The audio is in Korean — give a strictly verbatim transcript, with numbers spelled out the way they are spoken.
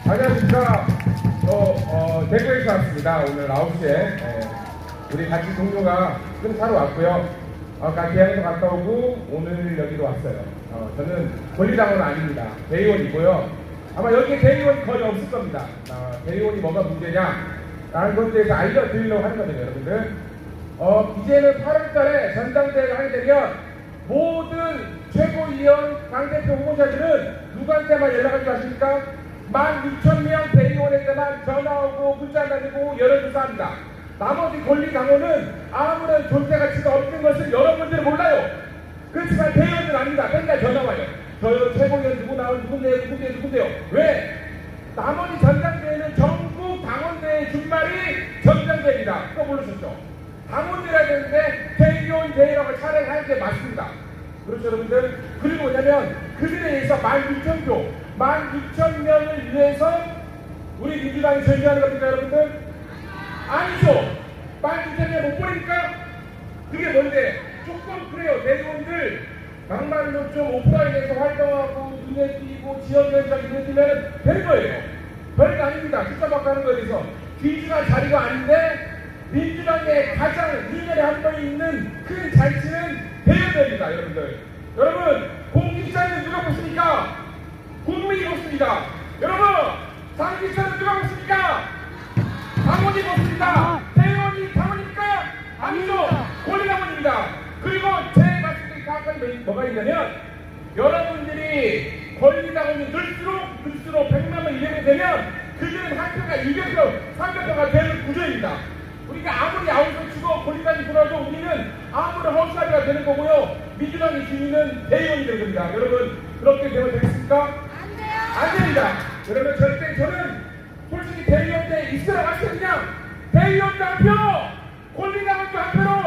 안녕하십니까. 저 어, 대구에서 왔습니다. 오늘 아홉 시에 예, 우리 같이 동료가 좀 사러 왔고요. 어, 계양도 갔다 오고 오늘 여기로 왔어요. 어, 저는 권리당원은 아닙니다. 대의원이고요. 아마 여기에 대의원이 거의 없을 겁니다. 어, 대의원이 뭐가 문제냐 라는 것에 대해서 알려드리려고 하는 거거든요. 여러분들 어, 이제는 팔월 달에 전당대회가 하게 되면 모든 최고위원 당대표 후보자들은 누구한테만 연락을 주십니까? 만 육천 명 대의원에게만 전화 오고 문자 날리고 열어주사 합니다. 나머지 권리당원은 아무런 존재 가치가 없는 것을 여러분들은 몰라요. 그렇지만 대의원은 아닙니다. 맨날 전화 와요. 저요 최고위원 누구 나오는 누군데요 누군데요 누군데요. 왜? 나머지 전당대회는 전국 당원대회 준말이 전당대회입니다. 그거 모르셨죠? 당원대회라 되는데 대의원 대회라고 차례를 하는 게 맞습니다. 그렇죠 여러분들? 그리고 뭐냐면 그들에 의해서 만 육천 표 만 육천 명을 위해서 우리 민주당이 전쟁하는 겁니까 여러분들? 아니죠. 만 육천 명 못 보니까 그게 뭔데? 조금 그래요. 대의원들 막말로 좀 오프라인에서 활동하고 눈에 띄고 지역위원장 눈에 띄면 될 거예요. 별거 아닙니다. 숫자밖에 하는 거에 대해서 귀중한 자리가 아닌데 민주당의 가장 일 년에 한 번 있는 큰 잔치는 대의원들입니다. 여러분들 여러분 공직자는 누가 뽑습니까? 국민이 뽑습니다. 여러분 당직자는 누가 뽑습니까? 당원이 뽑습니다. 대의원이 당원입니까? 아니죠. 권리당원입니다. 그리고 제 말씀드린 사건이 뭐가 있냐면 여러분들이 권리당원이 늘수록 늘수록 백만 명 이내게 되면 그들은 한 표가 이백 표, 삼백 표가 되는 구조입니다. 우리가 아무리 아웃을 치고 권리당이 돌아도 우리는 아무런 허수아비가 되는 거고요. 민주당의 주인은 대의원이 되는 겁니다. 여러분 그렇게 되면 되겠습니까? 안 돼요. 안 됩니다. 여러분 절대 저는 솔직히 대의원 때 있으라고 하시거든요. 대의원도 한 표, 권리당원도 한 표로